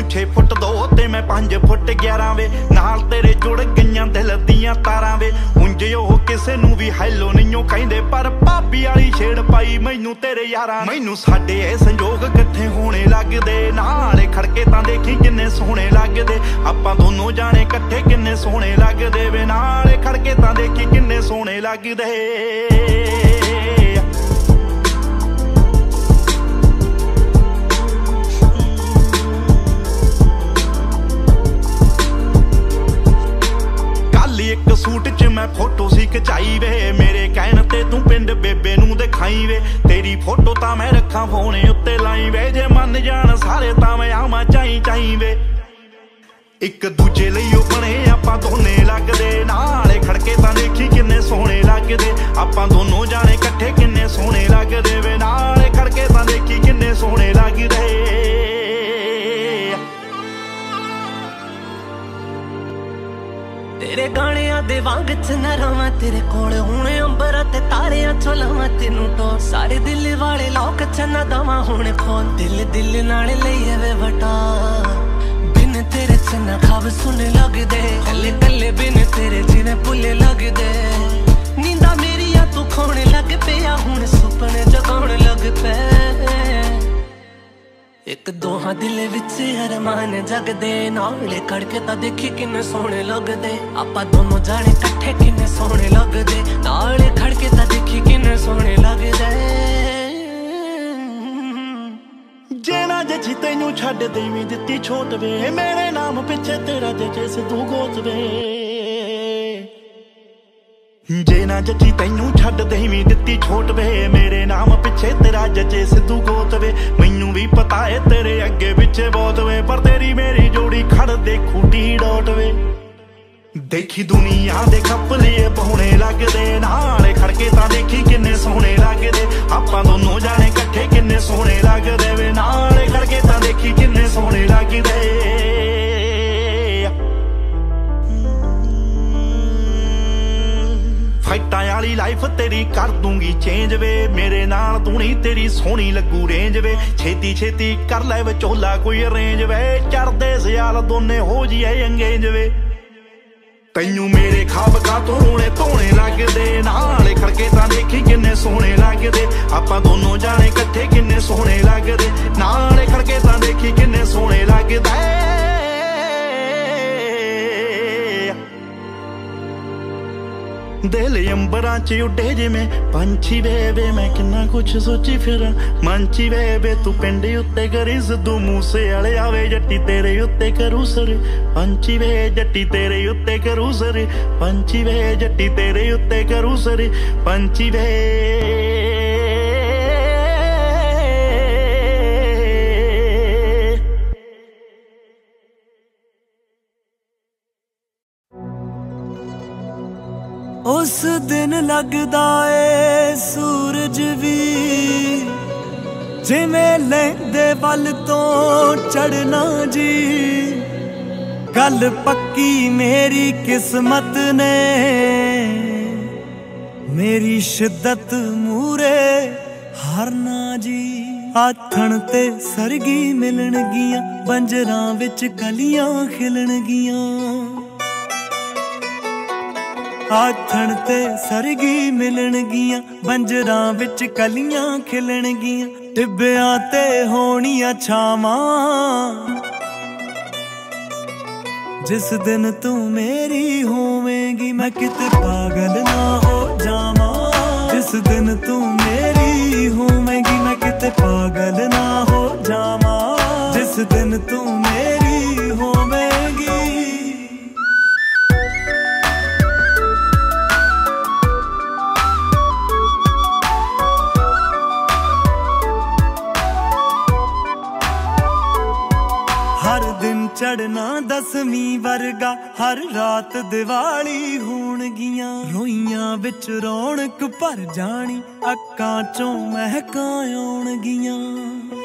6 foot 2 ते मैं 5 foot 11 वे। नाल तेरे जुड़ गईयां दिल दियां तारां वे। उंज ओह किसे नूं भी हैलो नहीं कहिंदे, पर भाभी वाली छेड़ पाई मैनू तेरे यारां। मैनू साडे ए संजोग इकट्ठे होने लगदे, नाले खड़के तां देखी किन्ने सोहणे लगदे। आपां दोनों जाने इकट्ठे किन्ने सोहणे लगदे वे, नाले खड़के तां देखी किन्ने सोहणे लगदे। एक सूट च मैं फोटो सी खचाई वे, मेरे कहण ते तू पिंड बेबे नूं दिखाई वे। तेरी फोटो तां मैं रखा फोने उत्ते लाई वे, जे मन जान सारे तां मैं आवां चाई चाई वे। एक दूजे लई ओ बने आपां दोने लगदे, नाले खड़के तां देखी किन्ने सोहणे लगदे। आपां दोनों जाने इकट्ठे किन्ने सोहणे लगदे वे, नाले खड़के तां देखी किन्ने सोहणे लगदे। तेरे गाणियां दे वांग च न रवां तेरे कोल, हुण अंबरां ते तारियां चों लावां तेनू टोर। सारे दिल वाले लौक च न दवां हुण खोल, दिल दिल नाल लईए वे वटा। बिन तेरे च न खाब सुने लगदे, कल्ले कल्ले बिन तेरे जिने भुल्ले लगदे। नींदा मेरियां तू खोणे लग पिया, हुण सुपने जगाउण लग पे। एक दोहां दिल विच अरमान जगदे, नाले खड़के तां देखी किन्ने सोहणे लगदे। आपां दोनों जाने इकट्ठे किन्ने सोहणे लगदे, नाले खड़के तां देखी किन्ने सोहणे लगदे। जे ना जची तैनू छड्ड देवीं दित्ती छोट वे, मेरे नाम पिछे तेरा जचे सिद्धू गोत वे। जे ना जची तैनू छड्ड देवीं दित्ती छोट वे, मेरे नाम पिछे तेरा जचे सिद्धू गोत वे। मैनू भी पता है तेरे अगे पिछे बहुत वे, पर तेरी मेरी जोड़ी खड़ दे खूटी डोट वे। देखी दुनिया दे खपलिए पहुने लगदे, नाले खड़के तां देखी किन्ने सोहणे लगदे। आपां दोनों जाने इकट्ठे किन्ने सोहणे लगदे वे, नाले खड़के तां देखी किन्ने सोहणे लगदे। फाइटां वाली लाइफ तेरी कर दूंगी चेंज वे, मेरे नाल तू नहीं तेरी सोहनी लगू रेंज वे। छेती छेती कर लै विचोला कोई अरेंज वे, चढ़दे सियाल दोने हो जिए अंगेज वे। तैनू मेरे खाब का तोड़े धोने लगदे, नाले खड़के तां देखी किन्ने सोहणे लगदे। आपां दोनों जाने इकट्ठे किन्ने सोहणे लगदे, नाले खड़के तां देखी किन्ने सोहणे लगदे। दिल अंबरां च उड्डे जिवें पंछी वे वे, मैं किन्ना कुछ सोची फिरां मंची वे वे। तू पिंड उत्ते करी सिद्धू मूसे वाले आवे, जट्टी तेरे उत्ते करू सर। पंछी वे जट्टी तेरे उत्ते करू सर, पंछी वे जट्टी तेरे उत्ते करू सर। पंछी वे उस दिन लगदा ए सूरज भी जिवें लैंदे वल तो चढ़ना जी। गल पक्की मेरी किस्मत ने, मेरी शिद्दत मूरे हारना जी। आथण ते सरगी मिलणगियां, बंजरां विच कलियां खिलणगियां। आथण ते सरगी मिलणगियां, बंजरां विच कलियां खिलणगियां। टिब्बियां ते होणियां छावां, जिस दिन तू मेरी होवेंगी मैं किते पागल ना हो जावां। जिस दिन तू मेरी होवेंगी मैं किते पागल ना हो जावां। जिस दिन तू मेरी होवेंगी। हर दिन चढ़ना दसवीं वर्गा, हर रात दिवाली होणगियां। रोइयां विच रौनक भर जानी, अक्कां चों महकां आउणगियां।